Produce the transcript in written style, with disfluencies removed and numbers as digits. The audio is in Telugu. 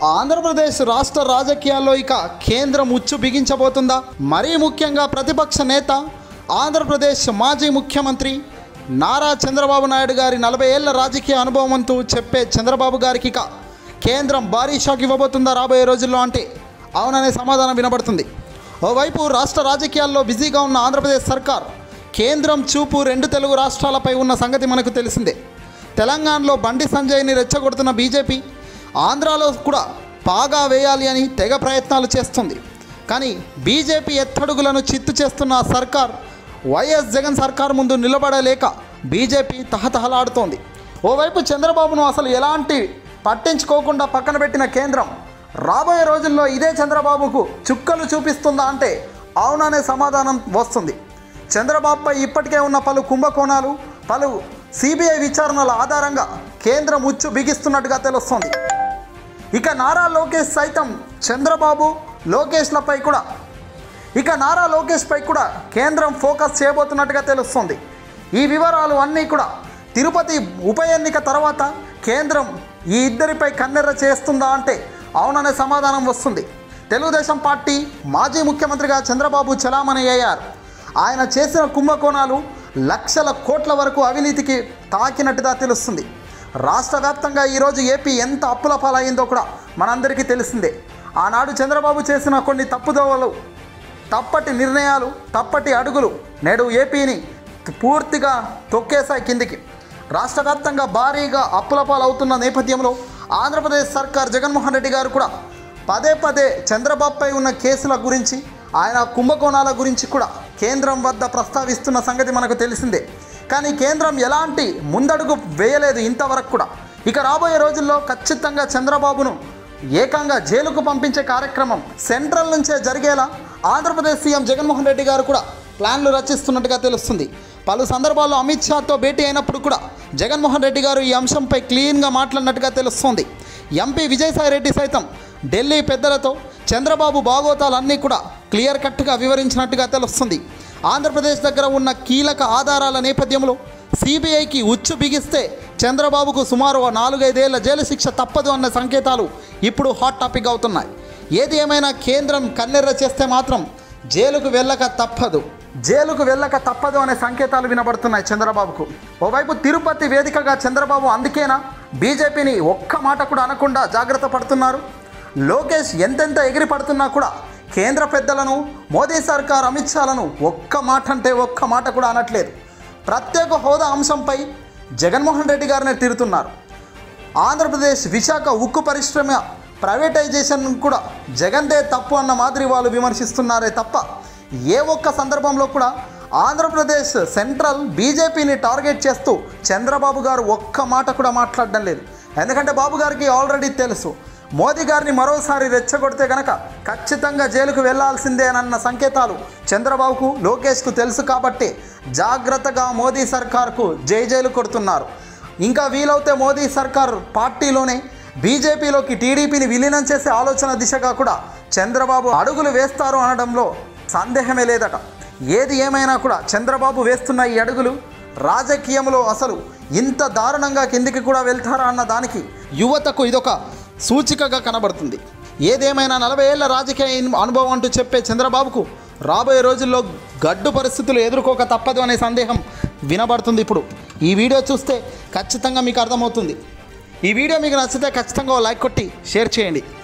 ఆంధ్రప్రదేశ్ రాష్ట్ర రాజకీయాల్లో ఇక కేంద్రం ఉచ్చు బిగించబోతుందా? మరీ ముఖ్యంగా ప్రతిపక్ష నేత ఆంధ్రప్రదేశ్ మాజీ ముఖ్యమంత్రి నారా చంద్రబాబు నాయుడు గారి 40 ఏళ్ల రాజకీయ అనుభవం అంటూ చెప్పే చంద్రబాబు గారికి ఇక కేంద్రం భారీ షాక్ ఇవ్వబోతుందా రాబోయే రోజుల్లో అంటే అవుననే సమాధానం వినబడుతుంది. ఓవైపు రాష్ట్ర రాజకీయాల్లో బిజీగా ఉన్న ఆంధ్రప్రదేశ్ సర్కార్ కేంద్రం చూపు 2 తెలుగు రాష్ట్రాలపై ఉన్న సంగతి మనకు తెలిసిందే. తెలంగాణలో బండి సంజయ్ని రెచ్చగొడుతున్న బీజేపీ ఆంధ్రాలో కూడా పాగా వేయాలి అని తెగ ప్రయత్నాలు చేస్తుంది. కానీ బీజేపీ ఎత్తడుగులను చిత్తు చేస్తున్న సర్కార్ వైఎస్ జగన్ సర్కార్ ముందు నిలబడలేక బీజేపీ తహతహలాడుతోంది. ఓవైపు చంద్రబాబును అసలు ఎలాంటి పట్టించుకోకుండా పక్కన పెట్టిన కేంద్రం రాబోయే రోజుల్లో ఇదే చంద్రబాబుకు చుక్కలు చూపిస్తుందా అంటే అవుననే సమాధానం వస్తుంది. చంద్రబాబుపై ఇప్పటికే ఉన్న పలు కుంభకోణాలు, పలు సిబిఐ విచారణల ఆధారంగా కేంద్రం ఉచ్చు బిగిస్తున్నట్టుగా తెలుస్తోంది. ఇక నారా లోకేష్ సైతం చంద్రబాబు లోకేష్పై కూడా కేంద్రం ఫోకస్ చేయబోతున్నట్టుగా తెలుస్తుంది. ఈ వివరాలు అన్నీ కూడా తిరుపతి ఉప ఎన్నిక తర్వాత కేంద్రం ఈ ఇద్దరిపై కన్నెర్ర చేస్తుందా అంటే అవుననే సమాధానం వస్తుంది. తెలుగుదేశం పార్టీ మాజీ ముఖ్యమంత్రిగా చంద్రబాబు చలామణి అయ్యారు. ఆయన చేసిన కుంభకోణాలు లక్షల కోట్ల వరకు అవినీతికి తాకినట్టుగా తెలుస్తుంది. రాష్ట్ర వ్యాప్తంగా ఈరోజు ఏపీ ఎంత అప్పుల పాలైందో కూడా మనందరికీ తెలిసిందే. ఆనాడు చంద్రబాబు చేసిన కొన్ని తప్పుదోవలు, తప్పటి నిర్ణయాలు, తప్పటి అడుగులు నేడు ఏపీని పూర్తిగా తొక్కేశాయి కిందికి. రాష్ట్ర వ్యాప్తంగా భారీగా అప్పుల పాలవుతున్న నేపథ్యంలో ఆంధ్రప్రదేశ్ సర్కార్ జగన్మోహన్ రెడ్డి గారు కూడా పదే చంద్రబాబుపై ఉన్న కేసుల గురించి, ఆయన కుంభకోణాల గురించి కూడా కేంద్రం వద్ద ప్రస్తావిస్తున్న సంగతి మనకు తెలిసిందే. కానీ కేంద్రం ఎలాంటి ముందడుగు వేయలేదు ఇంతవరకు కూడా. ఇక రాబోయే రోజుల్లో ఖచ్చితంగా చంద్రబాబును ఏకంగా జైలుకు పంపించే కార్యక్రమం సెంట్రల్ నుంచే జరిగేలా ఆంధ్రప్రదేశ్ సీఎం జగన్మోహన్ రెడ్డి గారు కూడా ప్లాన్లు రచిస్తున్నట్టుగా తెలుస్తుంది. పలు సందర్భాల్లో అమిత్ షాతో భేటీ అయినప్పుడు కూడా జగన్మోహన్ రెడ్డి గారు ఈ అంశంపై క్లీన్గా మాట్లాడినట్టుగా తెలుస్తోంది. ఎంపీ విజయసాయి రెడ్డి సైతం ఢిల్లీ పెద్దలతో చంద్రబాబు బాగోతాలన్నీ కూడా క్లియర్ కట్గా వివరించినట్టుగా తెలుస్తుంది. ఆంధ్రప్రదేశ్ దగ్గర ఉన్న కీలక ఆధారాల నేపథ్యంలో సిబిఐకి ఉచ్చు బిగిస్తే చంద్రబాబుకు సుమారు 4-5 ఏళ్ల జైలు శిక్ష తప్పదు అన్న సంకేతాలు ఇప్పుడు హాట్ టాపిక్ అవుతున్నాయి. ఏది ఏమైనా కేంద్రం కన్నెర్ర చేస్తే మాత్రం జైలుకు వెళ్ళక తప్పదు అనే సంకేతాలు వినబడుతున్నాయి చంద్రబాబుకు. ఓవైపు తిరుపతి వేదికగా చంద్రబాబు అందుకేనా బీజేపీని ఒక్క మాట కూడా అనకుండా జాగ్రత్త పడుతున్నారు. లోకేష్ ఎంతెంత ఎగిరి పడుతున్నా కూడా కేంద్ర పెద్దలను, మోదీ సర్కార్ అమిత్ షాలను ఒక్క మాట అంటే ఒక్క మాట కూడా అనట్లేదు. ప్రత్యేక హోదా అంశంపై జగన్మోహన్ రెడ్డి గారినే తిడుతున్నారు. ఆంధ్రప్రదేశ్ విశాఖ ఉక్కు పరిశ్రమ ప్రైవేటైజేషన్ కూడా జగన్దే తప్పు అన్న మాదిరి వాళ్ళు విమర్శిస్తున్నారే తప్ప ఏ ఒక్క సందర్భంలో కూడా ఆంధ్రప్రదేశ్ సెంట్రల్ బీజేపీని టార్గెట్ చేస్తూ చంద్రబాబు గారు ఒక్క మాట కూడా మాట్లాడడం లేదు. ఎందుకంటే బాబు గారికి ఆల్రెడీ తెలుసు మోదీ గారిని మరోసారి రెచ్చగొడితే కనుక ఖచ్చితంగా జైలుకు వెళ్లాల్సిందే అన్న సంకేతాలు చంద్రబాబుకు, లోకేష్కు తెలుసు కాబట్టి జాగ్రత్తగా మోదీ సర్కార్కు జైలు కొడుతున్నారు. ఇంకా వీలవుతే మోదీ సర్కార్ పార్టీలోనే బీజేపీలోకి టీడీపీని విలీనం చేసే ఆలోచన దిశగా కూడా చంద్రబాబు అడుగులు వేస్తారు అనడంలో సందేహమే లేదట. ఏది ఏమైనా కూడా చంద్రబాబు వేస్తున్న ఈ అడుగులు రాజకీయంలో అసలు ఇంత దారుణంగా కిందికి కూడా వెళ్తారా అన్న దానికి యువతకు ఇదొక సూచికగా కనబడుతుంది. ఏదేమైనా 40 ఏళ్ల రాజకీయ అనుభవం అంటూ చెప్పే చంద్రబాబుకు రాబోయే రోజుల్లో గడ్డు పరిస్థితులు ఎదుర్కోక తప్పదు అనే సందేహం వినబడుతుంది. ఇప్పుడు ఈ వీడియో చూస్తే ఖచ్చితంగా మీకు అర్థమవుతుంది. ఈ వీడియో మీకు నచ్చితే ఖచ్చితంగా లైక్ కొట్టి షేర్ చేయండి.